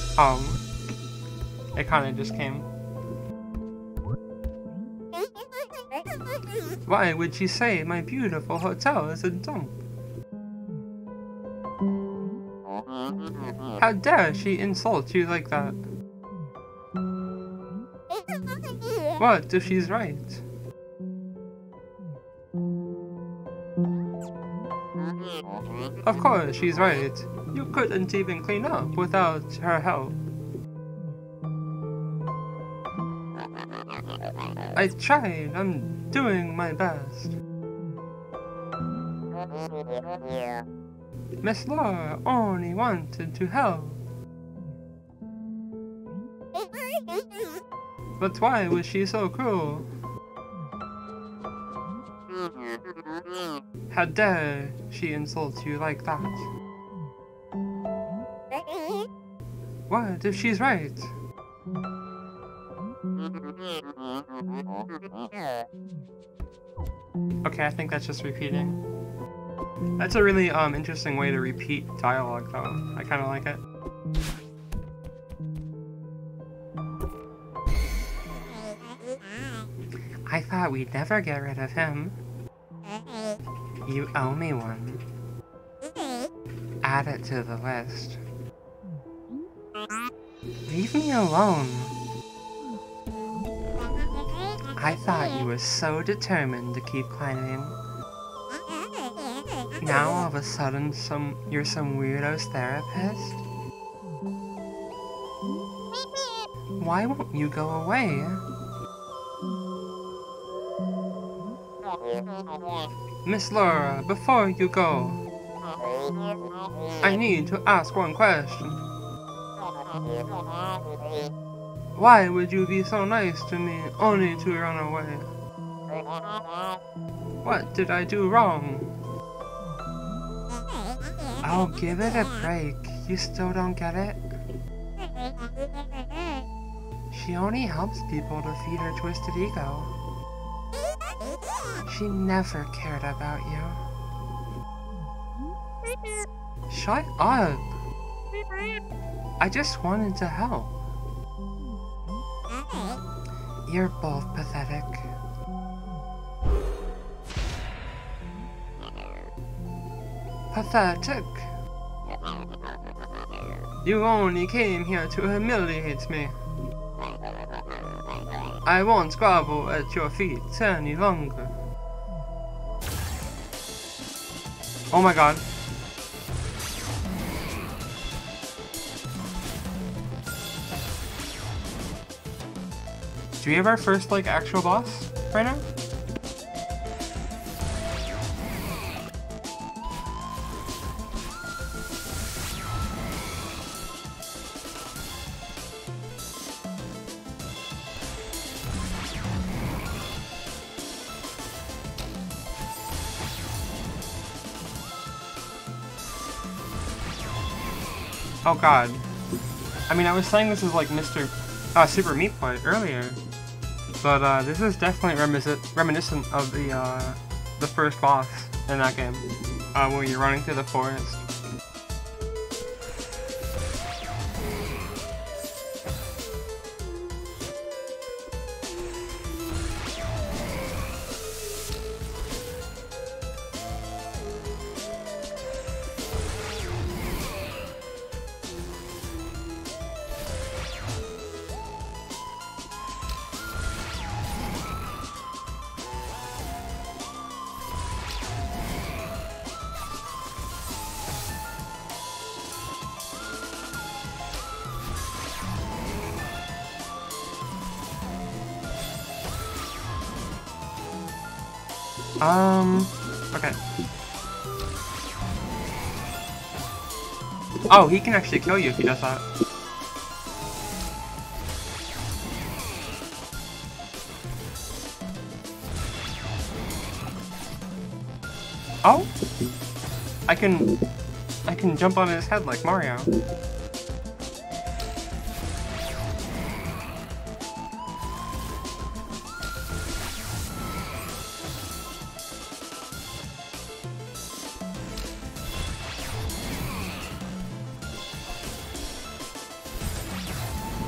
Oh, it kinda just came. Why would she say my beautiful hotel is a dump? How dare she insult you like that? What if she's right? Of course she's right. You couldn't even clean up without her help. I tried. I'm doing my best. Miss Laura only wanted to help. But why was she so cruel? How dare she insult you like that? What if she's right? Okay, I think that's just repeating. That's a really interesting way to repeat dialogue though. I kinda like it. I thought we'd never get rid of him. You owe me one. Add it to the list. Leave me alone. I thought you were so determined to keep climbing. Now all of a sudden you're some weirdo's therapist? Why won't you go away? Miss Laura, before you go, I need to ask one question. Why would you be so nice to me only to run away? What did I do wrong? Oh, give it a break. You still don't get it? She only helps people to feed her twisted ego. She never cared about you. Shut up! I just wanted to help. You're both pathetic. Pathetic? You only came here to humiliate me. I won't grovel at your feet any longer. Oh my god. Do we have our first, like, actual boss right now? Oh god. I mean, I was saying this is like Super Meat Boy earlier, but this is definitely reminiscent of the first boss in that game, where you're running through the forest. Okay. Oh, he can actually kill you if he does that. Oh! I can jump on his head like Mario.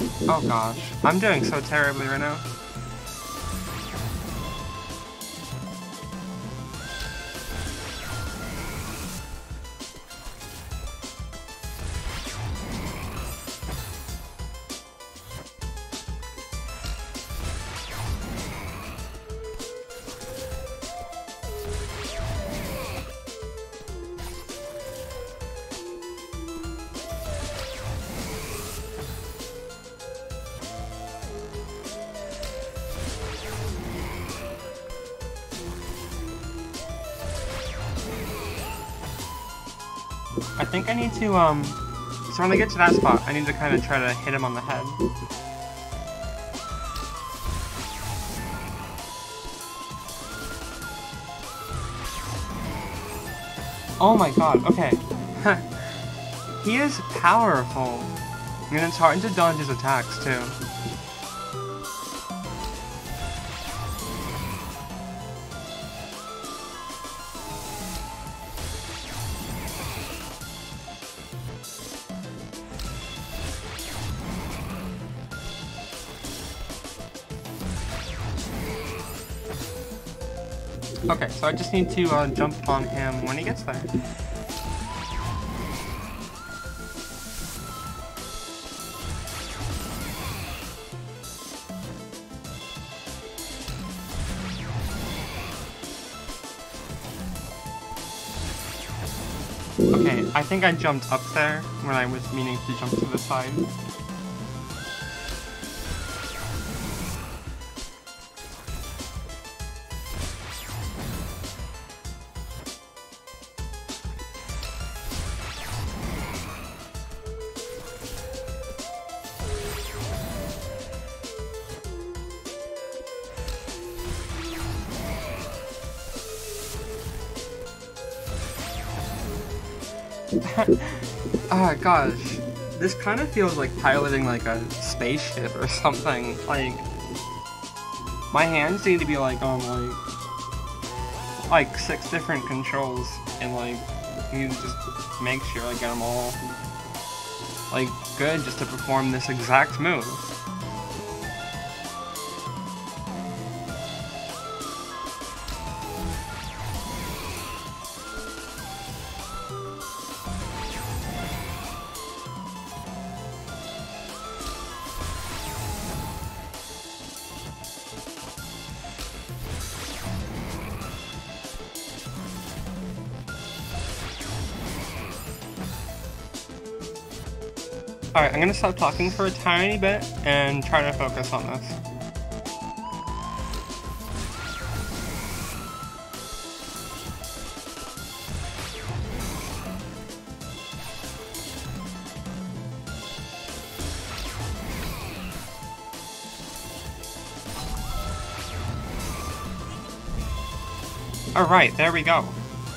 Oh gosh, I'm doing so terribly right now. I think I need to, so when I get to that spot, I need to kind of try to hit him on the head. Oh my god, okay. He is powerful. And it's hard to dodge his attacks, too. Okay, so I just need to jump on him when he gets there. Okay, I think I jumped up there when I was meaning to jump to the side. Oh gosh, this kind of feels like piloting like a spaceship or something. Like, my hands need to be like on like 6 different controls, and like you need to just make sure I get them all like good just to perform this exact move. Alright, I'm gonna stop talking for a tiny bit and try to focus on this. Alright, there we go.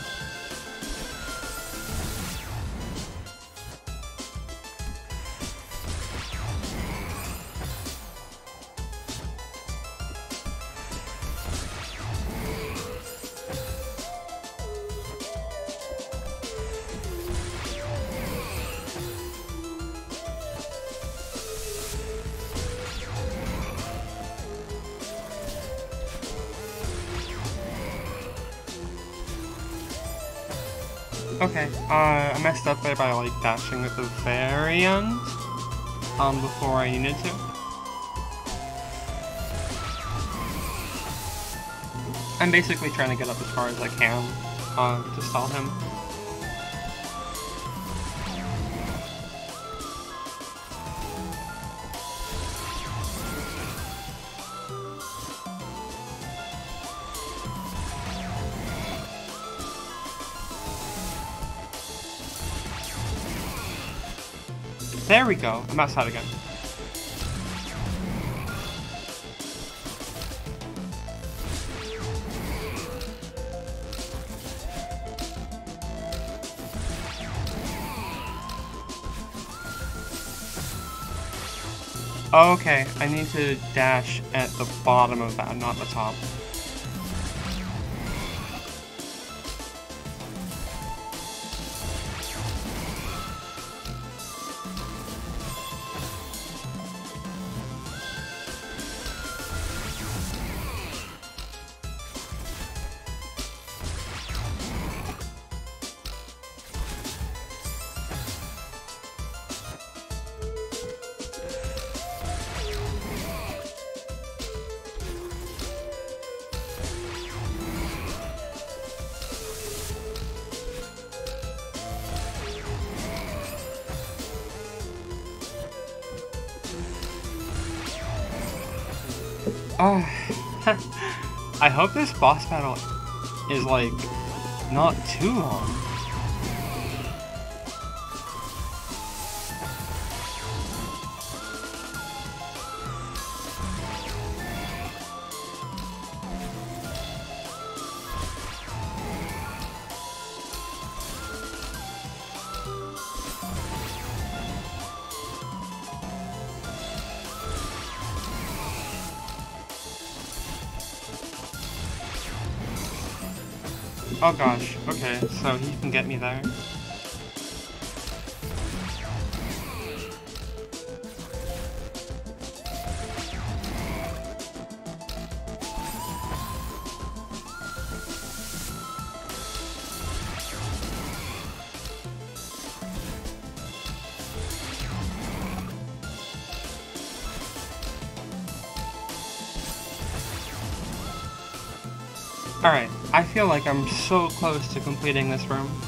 Okay, I messed up there by like dashing at the very end, before I needed to. I'm basically trying to get up as far as I can, to stall him. There we go, I'm outside again. Okay, I need to dash at the bottom of that, not the top. Oh, I hope this boss battle is like not too long. Oh gosh, okay, so he can get me there. Alright, I feel like I'm so close to completing this room.